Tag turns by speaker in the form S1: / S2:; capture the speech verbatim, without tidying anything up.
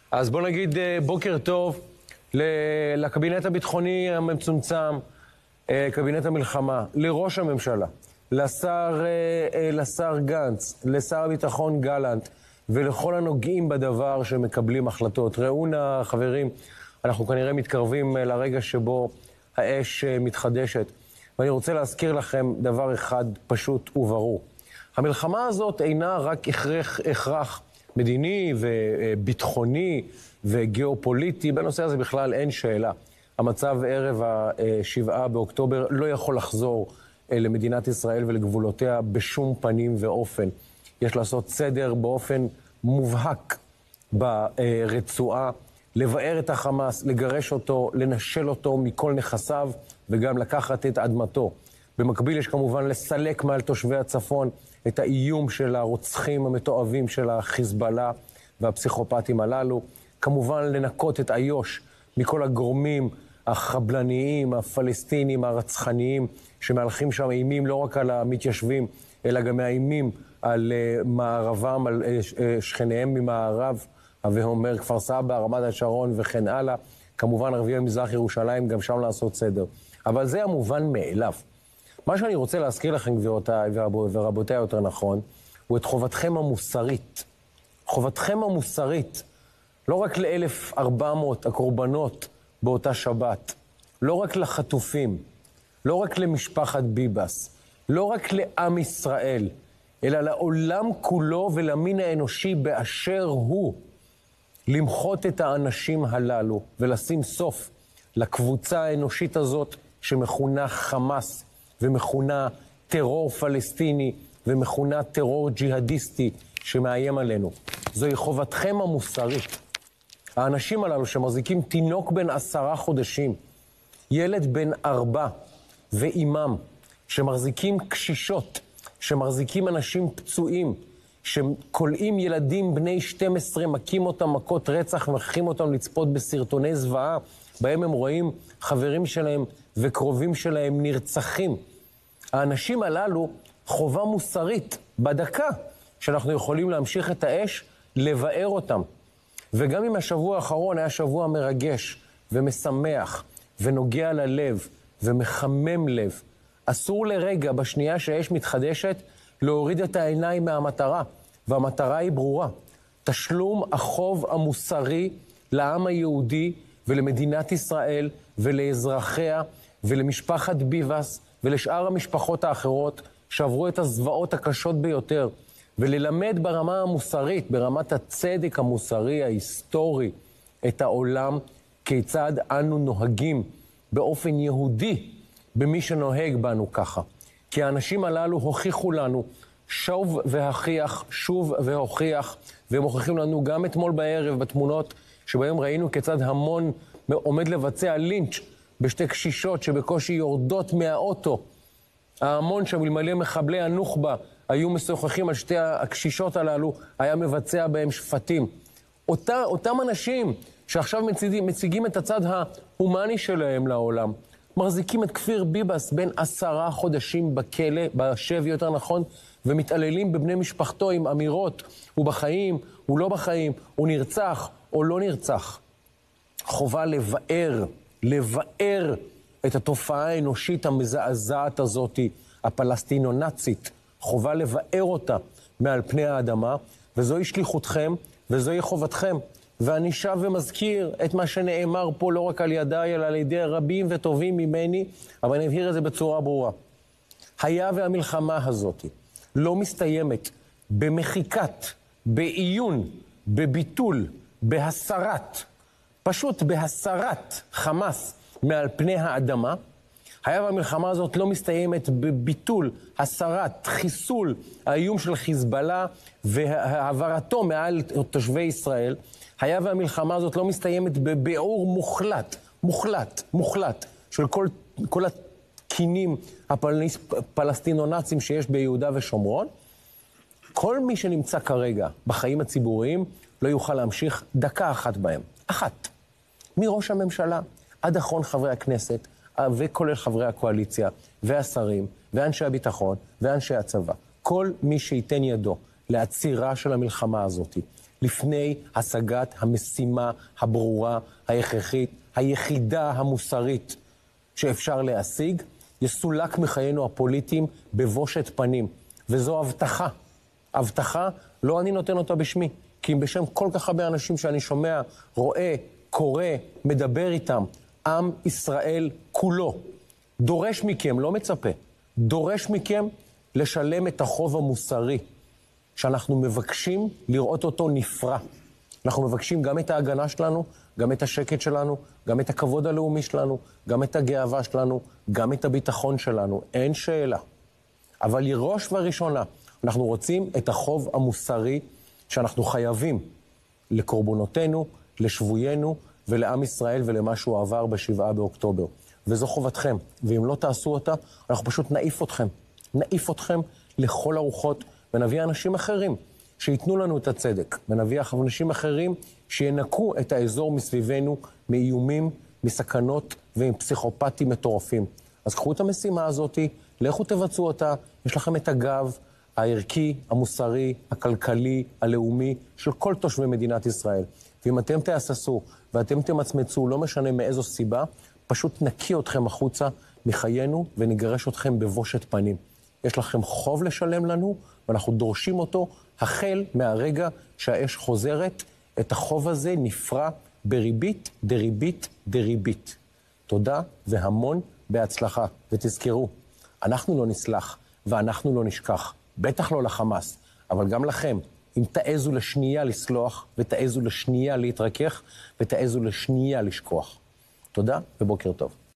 S1: אז בוא נגיד בוקר טוב לקבינט הביטחוני המצומצם, קבינט המלחמה, לראש הממשלה, לשר, לשר גנץ, לשר הביטחון גלנט, ולכל הנוגעים בדבר שמקבלים החלטות. ראו נא, חברים, אנחנו כנראה מתקרבים לרגע שבו האש מתחדשת. ואני רוצה להזכיר לכם דבר אחד פשוט וברור. המלחמה הזאת אינה רק הכרח, הכרח מדיני וביטחוני וגיאופוליטי. בנושא הזה בכלל אין שאלה. המצב ערב השבעה באוקטובר לא יכול לחזור למדינת ישראל ולגבולותיה בשום פנים ואופן. יש לעשות סדר באופן מובהק ברצועה, לבאר את החמאס, לגרש אותו, לנשל אותו מכל נכסיו וגם לקחת את אדמתו. במקביל יש כמובן לסלק מעל תושבי הצפון את האיום של הרוצחים המתועבים של החיזבאללה והפסיכופטים הללו. כמובן לנקות את איו"ש מכל הגורמים החבלניים, הפלסטינים, הרצחניים, שמהלכים שם אימים לא רק על המתיישבים, אלא גם מאיימים על מערבם, על שכניהם ממערב, ואומר כפר סבא, רמת השרון וכן הלאה. כמובן ערביי מזרח ירושלים, גם שם לעשות סדר. אבל זה המובן מאליו. מה שאני רוצה להזכיר לכם, גבירותיי ורבותיי יותר נכון, הוא את חובתכם המוסרית. חובתכם המוסרית, לא רק ל-אלף וארבע מאות הקורבנות באותה שבת, לא רק לחטופים, לא רק למשפחת ביבס, לא רק לעם ישראל, אלא לעולם כולו ולמין האנושי באשר הוא, למחות את האנשים הללו ולשים סוף לקבוצה האנושית הזאת שמכונה חמאס ומכונה טרור פלסטיני ומכונה טרור ג'יהדיסטי שמאיים עלינו. זוהי חובתכם המוסרית. האנשים הללו שמחזיקים תינוק בן עשרה חודשים, ילד בן ארבע ואימם, שמחזיקים קשישות, שמחזיקים אנשים פצועים, שקולעים ילדים בני שתים עשרה, מכים אותם מכות רצח ומכריחים אותם לצפות בסרטוני זוועה, בהם הם רואים חברים שלהם וקרובים שלהם נרצחים. האנשים הללו חובה מוסרית בדקה שאנחנו יכולים להמשיך את האש, לבאר אותם. וגם אם השבוע האחרון היה שבוע מרגש ומשמח ונוגע ללב ומחמם לב, אסור לרגע בשנייה שהאש מתחדשת להוריד את העיניים מהמטרה, והמטרה היא ברורה. תשלום החוב המוסרי לעם היהודי ולמדינת ישראל ולאזרחיה ולמשפחת ביבס ולשאר המשפחות האחרות שעברו את הזוועות הקשות ביותר, וללמד ברמה המוסרית, ברמת הצדק המוסרי ההיסטורי, את העולם כיצד אנו נוהגים באופן יהודי במי שנוהג בנו ככה. כי האנשים הללו הוכיחו לנו שוב והוכיח, שוב והוכיח, והם הוכיחים לנו גם אתמול בערב בתמונות שבהם ראינו כיצד המון עומד לבצע לינץ' בשתי קשישות שבקושי יורדות מהאוטו. ההמון שם אלמלא מחבלי הנוח'בה היו משוחחים על שתי הקשישות הללו, היה מבצע בהם שפטים. אותה, אותם אנשים שעכשיו מציגים, מציגים את הצד ההומני שלהם לעולם, מחזיקים את כפיר ביבס בין עשרה חודשים בכלא, בשבי יותר נכון, ומתעללים בבני משפחתו עם אמירות, הוא בחיים, הוא לא בחיים, הוא נרצח או לא נרצח. חובה לבאר, לבאר את התופעה האנושית המזעזעת הזאת, הפלסטינו-נאצית. חובה לבאר אותה מעל פני האדמה, וזוהי שליחותכם, וזוהי חובתכם. ואני שב ומזכיר את מה שנאמר פה לא רק על ידיי, אלא על ידי רבים וטובים ממני, אבל אני אבהיר את זה בצורה ברורה. היה והמלחמה הזאת לא מסתיימת במחיקת, בעיון, בביטול, בהסרת, פשוט בהסרת חמאס מעל פני האדמה, היה והמלחמה הזאת לא מסתיימת בביטול, הסרת, חיסול, האיום של חיזבאללה והעברתו מעל תושבי ישראל, היה והמלחמה הזאת לא מסתיימת בביעור מוחלט, מוחלט, מוחלט, של כל, כל התקינים הפלסטינו-נאצים שיש ביהודה ושומרון, כל מי שנמצא כרגע בחיים הציבוריים לא יוכל להמשיך דקה אחת בהם. אחת. מראש הממשלה עד אחרון חברי הכנסת, וכולל חברי הקואליציה, והשרים, ואנשי הביטחון, ואנשי הצבא. כל מי שייתן ידו לעצירה של המלחמה הזאת, לפני השגת המשימה הברורה, ההכרחית, היחידה המוסרית שאפשר להשיג, יסולק מחיינו הפוליטיים בבושת פנים. וזו הבטחה. הבטחה, לא אני נותן אותה בשמי, כי אם בשם כל כך הרבה אנשים שאני שומע, רואה, קורא, מדבר איתם, עם ישראל כולו, דורש מכם, לא מצפה, דורש מכם לשלם את החוב המוסרי, שאנחנו מבקשים לראות אותו נפרע. אנחנו מבקשים גם את ההגנה שלנו, גם את השקט שלנו, גם את הכבוד הלאומי שלנו, גם את הגאווה שלנו, גם את הביטחון שלנו. אין שאלה. אבל לראש וראשונה, אנחנו רוצים את החוב המוסרי שאנחנו חייבים לקורבנותינו, לשבויינו ולעם ישראל ולמה שהוא עבר בשבעה באוקטובר. וזו חובתכם. ואם לא תעשו אותה, אנחנו פשוט נעיף אתכם. נעיף אתכם לכל הרוחות ונביא אנשים אחרים שיתנו לנו את הצדק. ונביא אנשים אחרים שינקו את האזור מסביבנו מאיומים, מסכנות ועם פסיכופטים מטורפים. אז קחו את המשימה הזאת, לכו תבצעו אותה, יש לכם את הגב הערכי, המוסרי, הכלכלי, הלאומי של כל תושבי מדינת ישראל. ואם אתם תאססו ואתם תמצמצו, לא משנה מאיזו סיבה, פשוט נקיא אתכם החוצה מחיינו ונגרש אתכם בבושת פנים. יש לכם חוב לשלם לנו, ואנחנו דורשים אותו החל מהרגע שהאש חוזרת. את החוב הזה נפרע בריבית, דריבית, דריבית. תודה והמון בהצלחה. ותזכרו, אנחנו לא נסלח ואנחנו לא נשכח. בטח לא לחמאס, אבל גם לכם. אם תעזו לשנייה לסלוח, ותעזו לשנייה להתרכך, ותעזו לשנייה לשכוח. תודה ובוקר טוב.